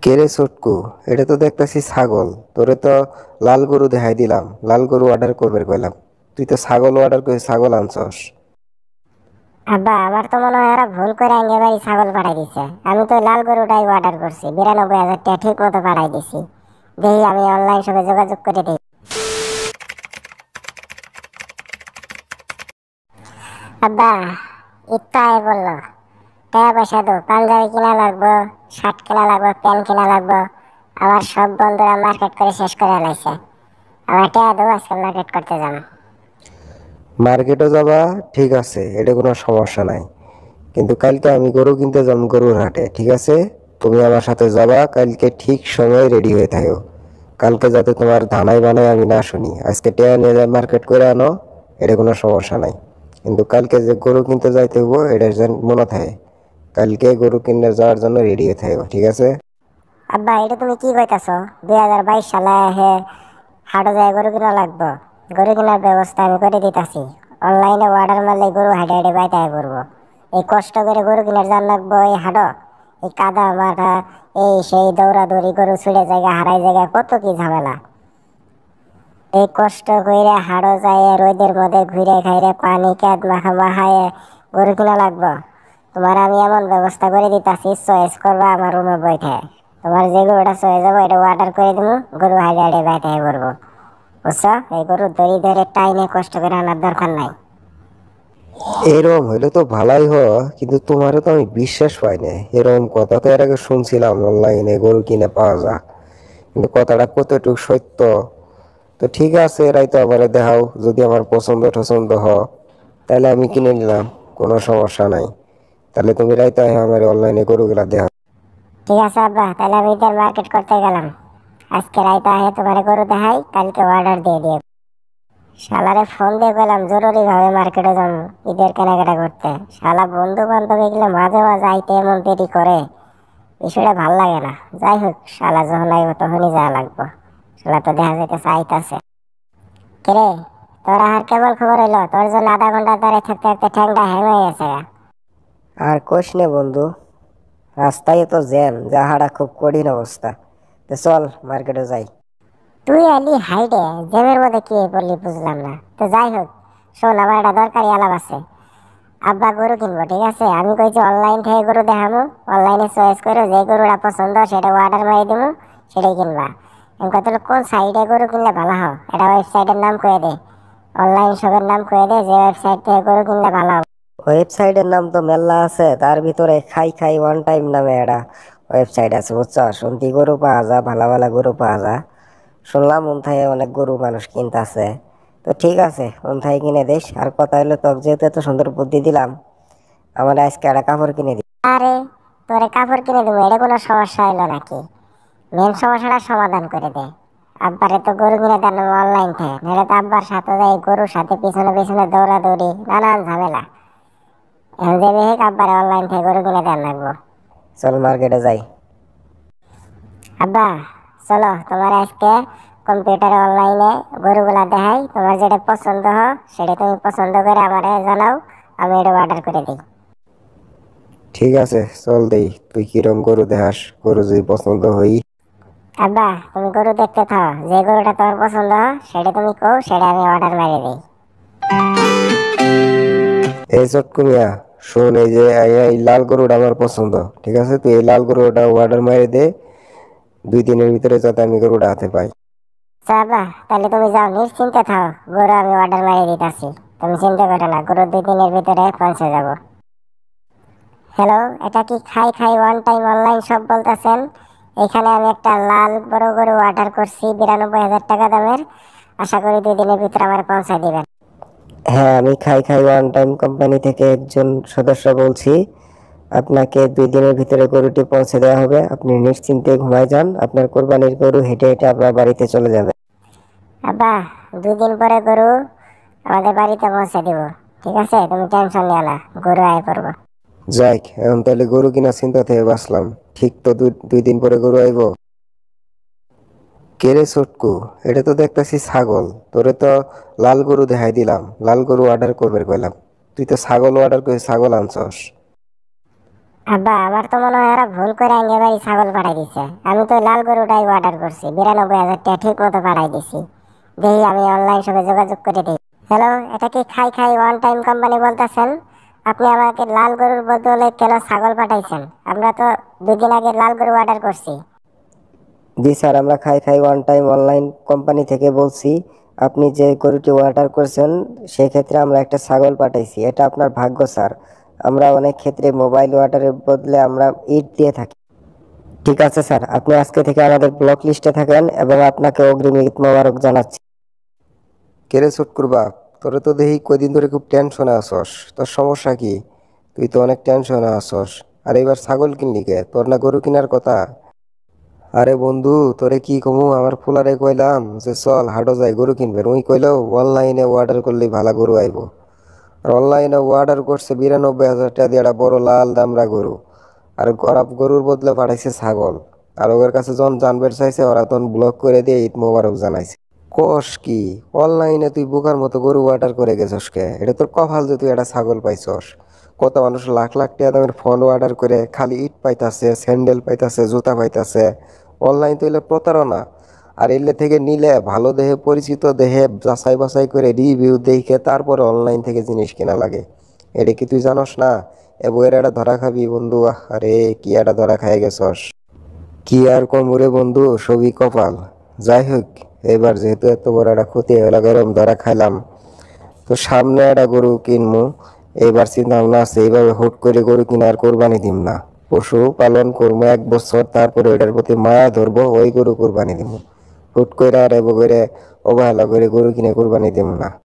কেরে চটকু, এটা তো দেখতেছি ছাগল। তোরে তো লাল গরু দেখাই দিলাম, লাল গরু অর্ডার করবে কইলাম, তুই তো ছাগল অর্ডার করে ছাগল আনছস। আব্বা, আমার তো মনে হয় এরা ভুল করে আঙ্গে বাড়ি ছাগল পাঠাই দিছে। আমি তো লাল গরুটাই অর্ডার করছি, 92,000 টাকা ঠিক মতো পাঠাই দিছি। দেখি আমি অনলাইন সবে যোগাযোগ করে দিই। আব্বা, ইত্তাই বললো টাকা পয়সা দো, পাঞ্জাবি কিনা লাগবো, শার্ট কিনা লাগবো, প্যান্ট কিনা লাগবো। আমার সব বন্ধুরা মার্কেট করে শেষ করে লাইছে। আমার টাকা দো, আজকে মার্কেট করতে যাবো। মার্কেটে যাবা, ঠিক আছে, এটা কোনো সমস্যা নাই, কিন্তু কালকে আমি গরু কিনতে যাম গরুর হাটে, ঠিক আছে? তুমি আমার সাথে যাবা, কালকে ঠিক সময় রেডি হয়ে থাকো। কালকে যাতে তোমার ধানাই বানাই আমি না শুনি। আজকে টেয়া নিয়ে যায় মার্কেট করে আনো, এটা কোনো সমস্যা নাই, কিন্তু কালকে যে গরু কিনতে যাইতে হবো এটা যেন মনে থাকে। কালকে গরু কিনে যাওয়ার জন্য রেডি হয়ে থাকো, ঠিক আছে? আব্বা, এটা তুমি কি কইতাছো? 2022 সালে হে হাটে যায় গরু কিনা লাগবো। গরু কেনার ব্যবস্থা আমি করে দিতেছি। অনলাইনে অর্ডার মারলে গরু হাটে হাটে বাইতে করবো। এই কষ্ট করে গরু কিনার যান লাগবো এই হাটও। এই কাদা মাথা, এই সেই দৌড়াদৌড়ি, গরু ছুড়ে জায়গা হারাই জায়গা, কত কি ঝামেলা। এই কষ্ট কইরা হাড়ো যায় রোদের মধ্যে ঘুরে খাইরে পানি ক্যাদ মাখা মাখায় গরু কিনা লাগবো। তোমার আমি এমন ব্যবস্থা করে দিতাছি, চয়েস করবা আমার রুমে বৈঠে। তোমার যে গরুটা চয়ে যাবো এটা অর্ডার করে দেবো, গরু হাইডে হাইডে বাইতে করবো। বুঝছো? এই গরু দড়ি ধরে টাইনে কষ্ট করে আনার দরকার নাই। এরকম হইলে তো ভালাই হয়, কিন্তু তোমারও তো আমি বিশ্বাস পাই না। এরকম কথা তো এর আগে শুনছিলাম অনলাইনে গরু কিনে পাওয়া যায়, কিন্তু কথাটা কতটুকু সত্য? তো ঠিক আছে, এরাই তো আমার দেখাও, যদি আমার পছন্দ টছন্দ হয় তাহলে আমি কিনে নিলাম, কোনো সমস্যা নাই। তাহলে তুমি রাইতে আমার অনলাইনে গরুগুলা দেখা। ঠিক আছে আব্বা, তাহলে আমি ঈদের মার্কেট করতে গেলাম। আজকে রাইতে আহে তোমার গরু দেখাই, কালকে অর্ডার দিয়ে দিয়ে। শালারে ফোন দিয়ে গেলাম জরুরি ভাবে মার্কেটে যাবো ঈদের কেনাকাটা করতে। শালা বন্ধু বান্ধব এগুলো মাঝে মাঝে আইতে এমন দেরি করে, বিষয়টা ভাল লাগে না। যাই হোক, শালা যখন আইব তখনই যাওয়া লাগবো। শালা তো দেখা যাইতেছে আইতাছে। কিরে, তোর আর কেমন খবর হইলো? তোর জন্য আধা ঘন্টা দাঁড়িয়ে থাকতে থাকতে ঠ্যাংটা হ্যাং হয়ে গেছে গা। আর কোষ নে বন্ধু, রাস্তায় তো জ্যাম, যাহারা খুব কঠিন অবস্থা। তো চল মার্কেটে যাই। তুই আলি হাইডে, জ্যামের মধ্যে কি বললি বুঝলাম না। তো যাই হোক, শোন, আমার একটা দরকারি আলাপ আছে। আব্বা গরু কিনবো, ঠিক আছে? আমি কইছি অনলাইন থেকে গরু দেখাবো, অনলাইনে চয়েস করে যে গরুটা পছন্দ সেটা অর্ডার মারি দেবো, সেটাই কিনবা। আমি কথা হলো কোন সাইডে গরু কিনলে ভালো হয়, এটা ওয়েবসাইটের নাম কয়ে দে। অনলাইন শপের নাম কয়ে দে, যে ওয়েবসাইট থেকে গরু কিনলে ভালো হবে। ওয়েবসাইটের নাম তো মেলা আছে, তার ভিতরে খাই খাই ওয়ান টাইম নামে একটা ওয়েবসাইট আছে, বুঝছো? শুনতি গরু পাওয়া যা, ভালো ভালো গরু পাওয়া যা। শুনলাম উনথায় অনেক গরু মানুষ কিনতেছে। তো ঠিক আছে, উনথায় কিনে দিস। আর কথা হলো, তোকে যেহেতু এত সুন্দর বুদ্ধি দিলাম, আমার আজকে একটা কাপড় কিনে দিই। আরে, তোরে কাপড় কিনে দেবো, এটা কোনো সমস্যা হইলো নাকি? মেন সমস্যাটা সমাধান করে দে। আব্বারে তো গরু কিনে দেন অনলাইন থেকে, নাহলে তো আব্বার সাথে যাই গরুর সাথে পিছনে পিছনে দৌড়াদৌড়ি, নানান ঝামেলা। এখন যে বেহেক আব্বারে অনলাইন থেকে গরু কিনে দেন লাগবো। চল মার্কেটে যাই। আব্বা, চলো তোমার আজকে কম্পিউটারে অনলাইনে গরুগুলা দেখাই, তোমার যেটা পছন্দ হয় সেটা তুমি পছন্দ করে আমারে জানাও, আমি এটা অর্ডার করে দিই। ঠিক আছে, চল দেই, তুই কিরম গরু দেখাস, গরু যদি পছন্দ হই। আব্বা, তুমি গরু দেখতে থাও, যে গরুটা তোমার পছন্দ হয় সেটা তুমি কও, সেটা আমি অর্ডার মারি দিই। এই চটকু মিয়া, শোন, এই যে এই লাল গরুটা আমার পছন্দ, ঠিক আছে? তুই এই লাল গরুটা অর্ডার মারি দে, 2 দিনের ভিতরে যাতে আমি গরুটা হাতে পাই। আচ্ছা আব্বা, তাহলে তুমি যাও, নিশ্চিন্তে থাও, গরু আমি অর্ডার মারি দিতেছি। তুমি চিন্তা করো না, গরু 2 দিনের ভিতরে পৌঁছে যাব। হ্যালো, এটা কি খাই খাই ওয়ান টাইম অনলাইন শপ বলতেছেন? এখানে আমি একটা লাল বড় গরু অর্ডার করছি 92,000 টাকা দামের। আশা করি 2 দিনের ভিতরে আমার পৌঁছে দিবেন। হ্যাঁ, আমি খাই খাই ওয়ান টাইম কোম্পানি থেকে একজন সদস্য বলছি। আপনাকে 2 দিনের ভিতরে গরুটি পৌঁছে দেওয়া হবে। আপনি নিশ্চিন্তে ঘুমায় যান, আপনার কোরবানির গরু হেঁটে হেঁটে আপনার বাড়িতে চলে যাবে। আব্বা, 2 দিন পরে গরু আমাদের বাড়িতে পৌঁছে দিব, ঠিক আছে? তুমি টেনশন নিও না, গরু আয় পড়বো। যাক, এখন তাহলে গরু কিনা চিন্তা থেকে বাঁচলাম। ঠিক তো 2 দিন পরে গরু আইব। কেরে চটকু, এটা তো দেখতেছি ছাগল। তোরে তো লাল গরু দেখাই দিলাম, লাল গরু অর্ডার করবে কইলাম, তুই তো ছাগল অর্ডার করে ছাগল আনছস। আব্বা আমার তো মনে হয় এরা ভুল করে আঙ্গেবাড়ি ছাগল পাঠাই দিছে। আমি তো লাল গরুটাই অর্ডার করছি, 92,000 টাকা ঠিক মতো পাঠাই দিছি। দেখি আমি অনলাইন সবে যোগাযোগ করে দিই। হ্যালো, এটা কি খাই খাই ওয়ান টাইম কোম্পানি বলতেছেন? আপনি আমাকে লাল গরুর বদলে কেন ছাগল পাঠাইছেন? আমরা তো 2 দিন আগে লাল গরু অর্ডার করছি। জি স্যার, আমরা খাই খাই ওয়ান টাইম অনলাইন কোম্পানি থেকে বলছি। আপনি যে গরুটি অর্ডার করছেন সেক্ষেত্রে আমরা একটা ছাগল পাঠাইছি। এটা আপনার ভাগ্য স্যার। আমরা অনেক ক্ষেত্রে মোবাইল অর্ডারের বদলে আমরা ইট দিয়ে থাকি। ঠিক আছে স্যার, আপনি আজকে থেকে আমাদের ব্লক লিস্টে থাকেন এবং আপনাকে অগ্রিম ঈদ মোবারক জানাচ্ছি। কেরে ছুটকুর বাপ, তোরে তো দেখি কয়দিন ধরে খুব টেনশনে আসস। তোর সমস্যা কি? তুই তো অনেক টেনশনে আসস। আর এবার ছাগল কিনলি কে? তোর না গরু কেনার কথা? আরে বন্ধু, তোরে কি কমু, আমার ফুলারে কইলাম যে চল হাটও যাই গরু কিনবে, ওই কইলেও অনলাইনে অর্ডার করলেই ভালো গরু আইব। আর অনলাইনে অর্ডার করছে 92,000 টাকা দিয়ে একটা বড় লাল দামড়া গরু। আর গরুর বদলে পাঠাইছে ছাগল। আর ওদের কাছে যখন জানবার চাইছে ওরা তখন ব্লক করে দিয়ে ঈদ মোবারক জানাইছে। কস কি? অনলাইনে তুই বোকার মতো গরু অর্ডার করে গেছস কে? এটা তোর কপাল যে তুই একটা ছাগল পাইছস। কত মানুষ লাখ লাখ টাকা দামের ফোন অর্ডার করে খালি ইট পাইতাছে, স্যান্ডেল পাইতাছে, জুতা পাইতাছে। অনলাইন তো এলে প্রতারণা। আর এলে থেকে নিলে ভালো দেহে, পরিচিত দেহে যাচাই বাছাই করে রিভিউ দেখে তারপরে অনলাইন থেকে জিনিস কেনা লাগে। এটা কি তুই জানস না? এ বইয়ের একটা ধরা খাবি বন্ধু। আরে কি একটা ধরা খাই গেছস। কি আর কমরে বন্ধু, সবই কপাল। যাই হোক, এবার যেহেতু এত বড় একটা ক্ষতি হয়ে গরম ধরা খাইলাম, তো সামনে একটা গরু কিনবো। এবার চিন্তা ভাবনা আছে, এইভাবে হুট করে গরু কিনে আর কোরবানি দিম না। পশু পালন করবো 1 বছর, তারপরে ওইটার প্রতি মায়া ধরবো, ওই গরু কোরবানি দিব। হুট করে আর এবার করে অবহেলা করে গরু কিনে কোরবানি দিব না।